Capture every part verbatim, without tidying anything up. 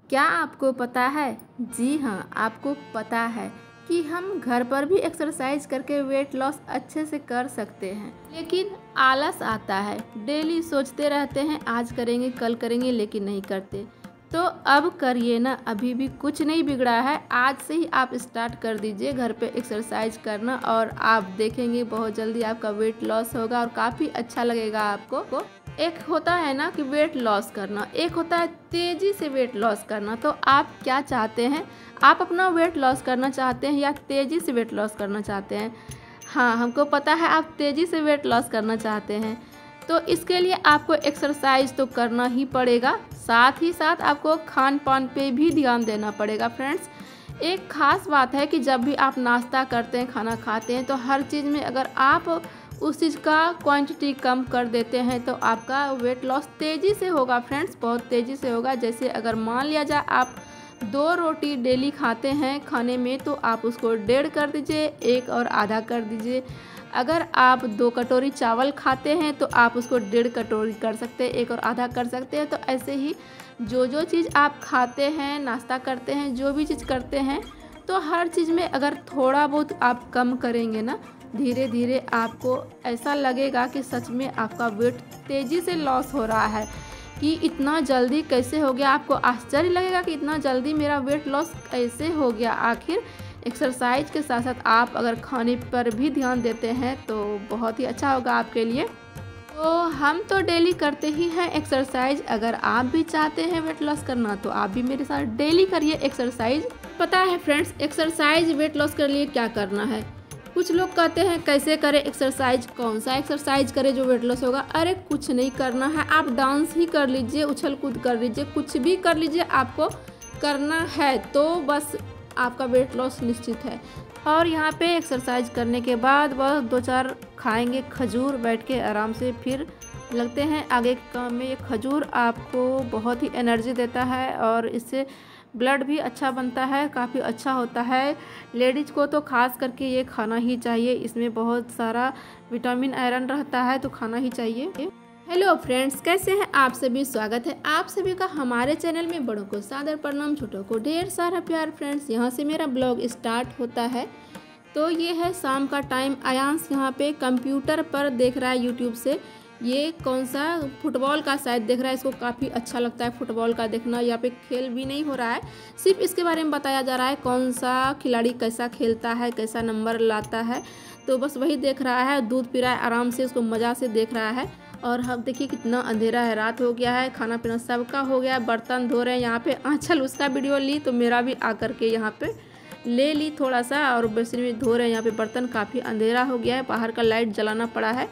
क्या आपको पता है? जी हाँ, आपको पता है कि हम घर पर भी एक्सरसाइज करके वेट लॉस अच्छे से कर सकते हैं, लेकिन आलस आता है। डेली सोचते रहते हैं आज करेंगे कल करेंगे, लेकिन नहीं करते। तो अब करिए ना, अभी भी कुछ नहीं बिगड़ा है। आज से ही आप स्टार्ट कर दीजिए घर पे एक्सरसाइज करना और आप देखेंगे बहुत जल्दी आपका वेट लॉस होगा और काफ़ी अच्छा लगेगा आपको। एक होता है ना कि वेट लॉस करना, एक होता है तेज़ी से वेट लॉस करना। तो आप क्या चाहते हैं? आप अपना वेट लॉस करना चाहते हैं या तेज़ी से वेट लॉस करना चाहते हैं? हाँ, हमको पता है आप तेज़ी से वेट लॉस करना चाहते हैं। तो इसके लिए आपको एक्सरसाइज तो करना ही पड़ेगा, साथ ही साथ आपको खान पान पे भी ध्यान देना पड़ेगा। फ्रेंड्स, एक ख़ास बात है कि जब भी आप नाश्ता करते हैं, खाना खाते हैं, तो हर चीज़ में अगर आप उस चीज़ का क्वांटिटी कम कर देते हैं तो आपका वेट लॉस तेज़ी से होगा। फ्रेंड्स, बहुत तेज़ी से होगा। जैसे अगर मान लिया जाए आप दो रोटी डेली खाते हैं खाने में, तो आप उसको डेढ़ कर दीजिए, एक और आधा कर दीजिए। अगर आप दो कटोरी चावल खाते हैं तो आप उसको डेढ़ कटोरी कर सकते हैं, एक और आधा कर सकते हैं। तो ऐसे ही जो जो चीज़ आप खाते हैं, नाश्ता करते हैं, जो भी चीज़ करते हैं, तो हर चीज़ में अगर थोड़ा बहुत आप कम करेंगे ना, धीरे धीरे आपको ऐसा लगेगा कि सच में आपका वेट तेज़ी से लॉस हो रहा है। कि इतना जल्दी कैसे हो गया, आपको आश्चर्य लगेगा कि इतना जल्दी मेरा वेट लॉस कैसे हो गया। आखिर एक्सरसाइज के साथ साथ आप अगर खाने पर भी ध्यान देते हैं तो बहुत ही अच्छा होगा आपके लिए। तो हम तो डेली करते ही हैं एक्सरसाइज। अगर आप भी चाहते हैं वेट लॉस करना तो आप भी मेरे साथ डेली करिए एक्सरसाइज। पता है फ्रेंड्स, एक्सरसाइज वेट लॉस के लिए क्या करना है? कुछ लोग कहते हैं कैसे करें एक्सरसाइज, कौन सा एक्सरसाइज करें जो वेट लॉस होगा। अरे कुछ नहीं करना है, आप डांस ही कर लीजिए, उछल कूद कर लीजिए, कुछ भी कर लीजिए। आपको करना है तो बस आपका वेट लॉस निश्चित है। और यहाँ पे एक्सरसाइज करने के बाद बस दो चार खाएंगे खजूर बैठ के आराम से, फिर लगते हैं आगे के काम में। ये खजूर आपको बहुत ही एनर्जी देता है और इससे ब्लड भी अच्छा बनता है, काफ़ी अच्छा होता है। लेडीज़ को तो खास करके ये खाना ही चाहिए, इसमें बहुत सारा विटामिन आयरन रहता है, तो खाना ही चाहिए। हेलो फ्रेंड्स, कैसे हैं आप सभी? स्वागत है आप सभी का हमारे चैनल में। बड़ों को सादर प्रणाम, छोटों को ढेर सारा प्यार। फ्रेंड्स, यहाँ से मेरा ब्लॉग स्टार्ट होता है। तो ये है शाम का टाइम। आयांश यहाँ पे कंप्यूटर पर देख रहा है यूट्यूब से। ये कौन सा फुटबॉल का शायद देख रहा है, इसको काफ़ी अच्छा लगता है फुटबॉल का देखना। यहाँ पे खेल भी नहीं हो रहा है, सिर्फ इसके बारे में बताया जा रहा है कौन सा खिलाड़ी कैसा खेलता है, कैसा नंबर लाता है। तो बस वही देख रहा है, दूध पी रहा है आराम से, उसको मज़ा से देख रहा है। और हम देखिए कितना अंधेरा है, रात हो गया है, खाना पीना सबका हो गया, बर्तन धो रहे हैं। यहाँ पे आंचल उसका वीडियो ली तो मेरा भी आकर के यहाँ पे ले ली थोड़ा सा, और बेसिन में धो रहे हैं यहाँ पे बर्तन। काफ़ी अंधेरा हो गया है, बाहर का लाइट जलाना पड़ा है।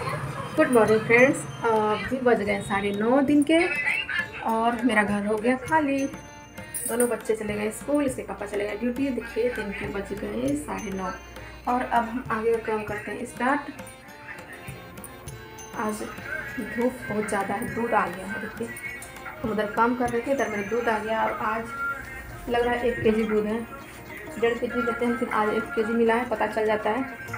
गुड मॉर्निंग फ्रेंड्स, अभी बज गए साढ़े नौ दिन के और मेरा घर हो गया खाली। दोनों बच्चे चले गए स्कूल, इसके पापा चले गए ड्यूटी। देखिए दिन के बज गए साढ़े नौ और अब हम आगे काम करते हैं स्टार्ट। आज धूप बहुत ज़्यादा है, दूध आ गया है। देखिए हम उधर काम कर रहे थे, इधर मेरा दूध आ गया और आज लग रहा है एक के जी दूध है। डेढ़ के जी लेते हैं, फिर आज एक के जी मिला है, पता चल जाता है।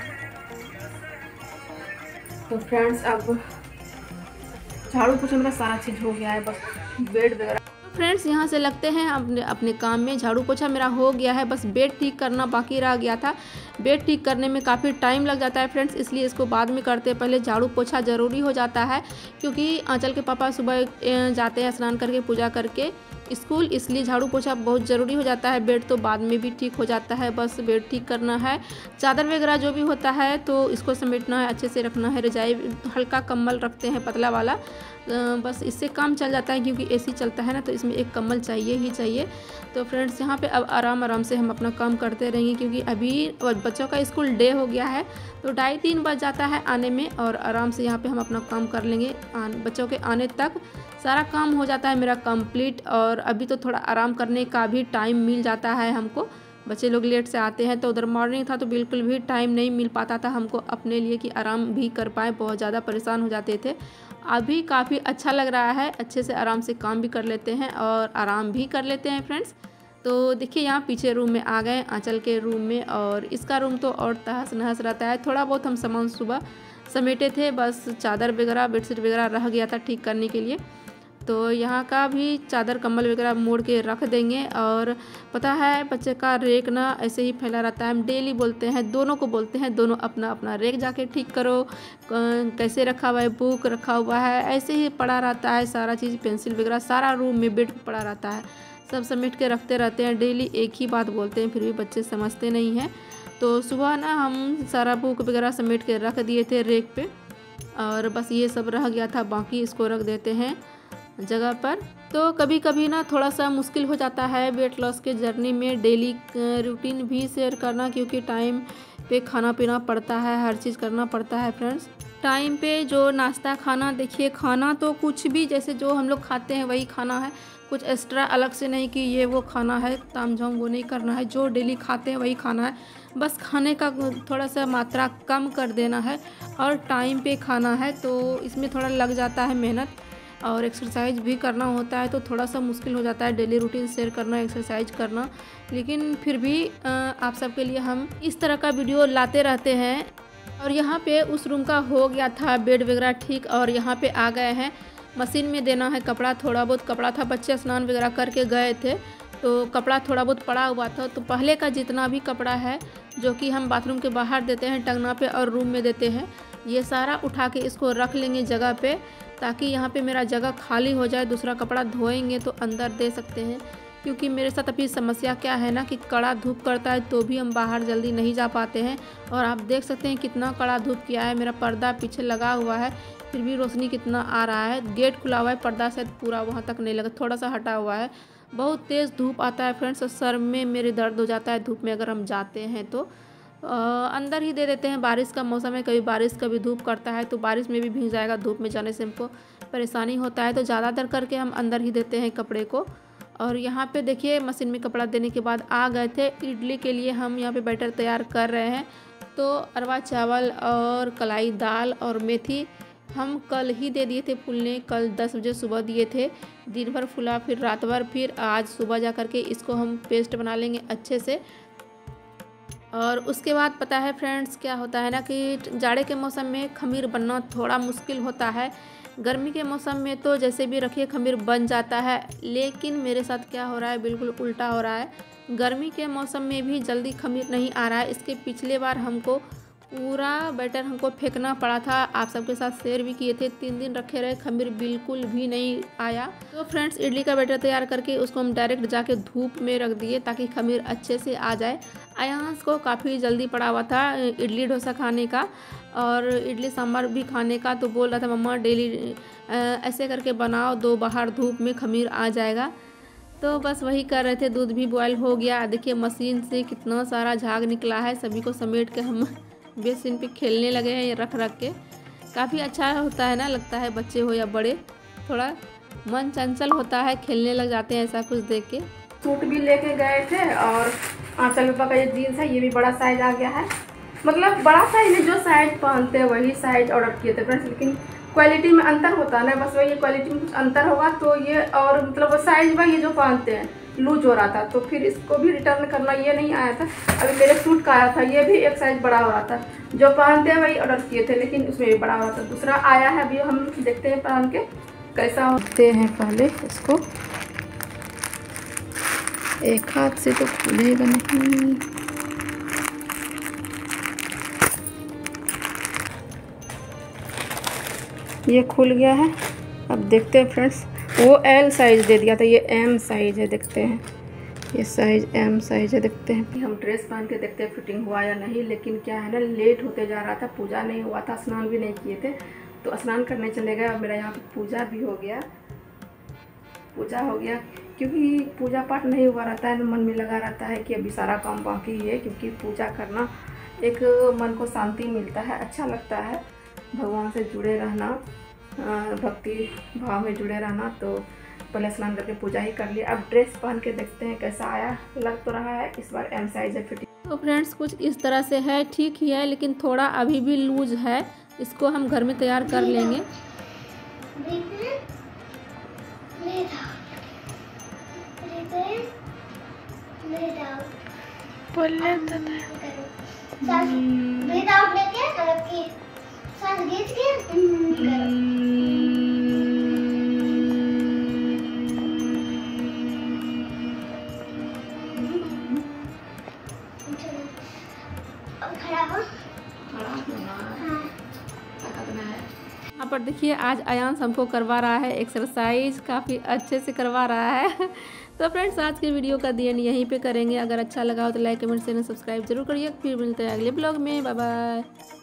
तो फ्रेंड्स, अब झाड़ू पोछा मेरा सारा चीज़ हो गया है, बस बेड वगैरह। फ्रेंड्स, यहाँ से लगते हैं अपने अपने काम में। झाड़ू पोछा मेरा हो गया है, बस बेड ठीक करना बाकी रह गया था। बेड ठीक करने में काफ़ी टाइम लग जाता है फ्रेंड्स, इसलिए इसको बाद में करते हैं। पहले झाड़ू पोछा ज़रूरी हो जाता है, क्योंकि आंचल के पापा सुबह जाते हैं स्नान करके पूजा करके स्कूल, इसलिए झाड़ू पोछा बहुत ज़रूरी हो जाता है। बेड तो बाद में भी ठीक हो जाता है, बस बेड ठीक करना है। चादर वगैरह जो भी होता है तो इसको समेटना है, अच्छे से रखना है। रजाई हल्का कंबल रखते हैं पतला वाला, बस इससे काम चल जाता है, क्योंकि एसी चलता है ना, तो इसमें एक कंबल चाहिए ही चाहिए। तो फ्रेंड्स, यहाँ पे अब आराम आराम से हम अपना काम करते रहेंगे, क्योंकि अभी बच्चों का स्कूल डे हो गया है, तो ढाई तीन बज जाता है आने में, और आराम से यहाँ पे हम अपना काम कर लेंगे। बच्चों के आने तक सारा काम हो जाता है मेरा कंप्लीट। और अभी तो थोड़ा आराम करने का भी टाइम मिल जाता है हमको। बच्चे लोग लेट से आते हैं, तो उधर मॉर्निंग था तो बिल्कुल भी टाइम नहीं मिल पाता था हमको अपने लिए कि आराम भी कर पाए, बहुत ज़्यादा परेशान हो जाते थे। अभी काफ़ी अच्छा लग रहा है, अच्छे से आराम से काम भी कर लेते हैं और आराम भी कर लेते हैं फ्रेंड्स। तो देखिए यहाँ पीछे रूम में आ गए, आंचल के रूम में, और इसका रूम तो और तहस नहस रहता है। थोड़ा बहुत हम सामान सुबह समेटे थे, बस चादर वगैरह बेडशीट वगैरह रह गया था ठीक करने के लिए। तो यहाँ का भी चादर कंबल वगैरह मोड़ के रख देंगे। और पता है बच्चे का रेक ना ऐसे ही फैला रहता है, हम डेली बोलते हैं, दोनों को बोलते हैं, दोनों अपना अपना रेक जाके ठीक करो, कैसे रखा हुआ है, बुक रखा हुआ है, ऐसे ही पड़ा रहता है सारा चीज़, पेंसिल वगैरह सारा रूम में बेड पर पड़ा रहता है, सब समेट के रखते रहते हैं, डेली एक ही बात बोलते हैं, फिर भी बच्चे समझते नहीं हैं। तो सुबह ना हम सारा बुक वगैरह समेट के रख दिए थे रेक पे, और बस ये सब रह गया था, बाकी इसको रख देते हैं जगह पर। तो कभी कभी ना थोड़ा सा मुश्किल हो जाता है वेट लॉस के जर्नी में डेली रूटीन भी शेयर करना, क्योंकि टाइम पे खाना पीना पड़ता है, हर चीज़ करना पड़ता है फ्रेंड्स। टाइम पे जो नाश्ता खाना, देखिए खाना तो कुछ भी जैसे जो हम लोग खाते हैं वही खाना है, कुछ एक्स्ट्रा अलग से नहीं कि ये वो खाना है, ताम झाम वो नहीं करना है, जो डेली खाते हैं वही खाना है, बस खाने का थोड़ा सा मात्रा कम कर देना है और टाइम पे खाना है। तो इसमें थोड़ा लग जाता है मेहनत, और एक्सरसाइज भी करना होता है, तो थोड़ा सा मुश्किल हो जाता है डेली रूटीन शेयर करना, एक्सरसाइज करना, लेकिन फिर भी आप सबके लिए हम इस तरह का वीडियो लाते रहते हैं। और यहाँ पे उस रूम का हो गया था बेड वगैरह ठीक, और यहाँ पे आ गए हैं, मशीन में देना है कपड़ा, थोड़ा बहुत कपड़ा था, बच्चे स्नान वगैरह करके गए थे तो कपड़ा थोड़ा बहुत पड़ा हुआ था। तो पहले का जितना भी कपड़ा है जो कि हम बाथरूम के बाहर देते हैं टंगना पे और रूम में देते हैं, ये सारा उठा के इसको रख लेंगे जगह पे, ताकि यहाँ पे मेरा जगह खाली हो जाए, दूसरा कपड़ा धोएंगे तो अंदर दे सकते हैं। क्योंकि मेरे साथ अभी समस्या क्या है ना कि कड़ा धूप करता है तो भी हम बाहर जल्दी नहीं जा पाते हैं, और आप देख सकते हैं कितना कड़ा धूप किया है, मेरा पर्दा पीछे लगा हुआ है फिर भी रोशनी कितना आ रहा है, गेट खुला हुआ है, पर्दा शायद पूरा वहाँ तक नहीं लगा, थोड़ा सा हटा हुआ है, बहुत तेज़ धूप आता है फ्रेंड्स, और सर में मेरे दर्द हो जाता है धूप में अगर हम जाते हैं तो। आ, अंदर ही दे देते हैं, बारिश का मौसम है, कभी बारिश कभी धूप करता है तो बारिश में भी भीग जाएगा, धूप में जाने से हमको परेशानी होता है, तो ज़्यादातर करके हम अंदर ही देते हैं कपड़े को। और यहाँ पे देखिए मशीन में कपड़ा देने के बाद आ गए थे इडली के लिए, हम यहाँ पे बैटर तैयार कर रहे हैं। तो अरवा चावल और कलाई दाल और मेथी हम कल ही दे दिए थे फूलने, कल दस बजे सुबह दिए थे, दिन भर फूला, फिर रात भर, फिर आज सुबह जा कर के इसको हम पेस्ट बना लेंगे अच्छे से। और उसके बाद पता है फ्रेंड्स क्या होता है ना कि जाड़े के मौसम में खमीर बनना थोड़ा मुश्किल होता है, गर्मी के मौसम में तो जैसे भी रखिए खमीर बन जाता है, लेकिन मेरे साथ क्या हो रहा है बिल्कुल उल्टा हो रहा है, गर्मी के मौसम में भी जल्दी खमीर नहीं आ रहा है। इसके पिछले बार हमको पूरा बैटर हमको फेंकना पड़ा था, आप सबके साथ शेयर भी किए थे, तीन दिन रखे रहे, खमीर बिल्कुल भी नहीं आया। तो फ्रेंड्स इडली का बैटर तैयार करके उसको हम डायरेक्ट जाके धूप में रख दिए ताकि खमीर अच्छे से आ जाए। आयांश को काफ़ी जल्दी पड़ा हुआ था इडली डोसा खाने का और इडली सांभर भी खाने का, तो बोल रहा था मम्मा डेली ऐसे करके बनाओ, दो बाहर धूप में खमीर आ जाएगा। तो बस वही कर रहे थे, दूध भी बॉयल हो गया, देखिए मशीन से कितना सारा झाग निकला है, सभी को समेट के हम बेसिन पे खेलने लगे हैं ये रख रख के। काफ़ी अच्छा होता है ना, लगता है बच्चे हो या बड़े, थोड़ा मन चंचल होता है, खेलने लग जाते हैं ऐसा कुछ देख के। सूट भी लेके गए थे और आंचल पापा का ये जीन्स है, ये भी बड़ा साइज आ गया है, मतलब बड़ा साइज है, जो साइज पहनते हैं वही साइज ऑर्डर किए थे फ्रेंड्स, लेकिन क्वालिटी में अंतर होता है ना, बस वही क्वालिटी में कुछ अंतर होगा तो ये, और मतलब साइज वही जो पहनते हैं लूज हो रहा था, तो फिर इसको भी रिटर्न करना, ये नहीं आया था। अभी मेरे सूट का आया था, ये भी एक साइज बड़ा हो रहा था, जो पहनते हैं वही ऑर्डर किए थे, लेकिन उसमें भी बड़ा हो रहा था। दूसरा आया है, अभी हम देखते हैं पहन के कैसा होते हैं। पहले इसको एक हाथ से तो खुलेगा नहीं, ये खुल गया है। अब देखते हैं फ्रेंड्स, वो एल साइज़ दे दिया था, ये एम साइज़ है, देखते हैं ये साइज़ एम साइज़ है, देखते हैं। हम ड्रेस पहन के देखते हैं फिटिंग हुआ या नहीं, लेकिन क्या है ना लेट होते जा रहा था, पूजा नहीं हुआ था, स्नान भी नहीं किए थे, तो स्नान करने चले गए और मेरा यहाँ पे पूजा भी हो गया, पूजा हो गया क्योंकि पूजा पाठ नहीं हुआ रहता है, मन में लगा रहता है कि अभी सारा काम बाकी है, क्योंकि पूजा करना एक मन को शांति मिलता है, अच्छा लगता है, भगवान से जुड़े रहना, भक्ति भाव में जुड़े रहना। तो पहले स्नान करके पूजा ही कर लिया। अब ड्रेस पहन के देखते हैं कैसा आया, लग तो रहा है इस बार एम साइज है फिटिंग। तो फ्रेंड्स कुछ इस तरह से है, ठीक ही है, लेकिन थोड़ा अभी भी लूज है, इसको हम घर में तैयार कर लेंगे। और खड़ा हो। खड़ा होना हाँ। क्या करना है। यहाँ पर देखिए आज आयांश हमको करवा रहा है एक्सरसाइज, काफ़ी अच्छे से करवा रहा है। तो फ्रेंड्स आज के वीडियो का दी एंड यहीं पे करेंगे। अगर अच्छा लगा हो तो लाइक कमेंट शेयर सब्सक्राइब जरूर करिए। फिर मिलते हैं अगले ब्लॉग में। Bye bye.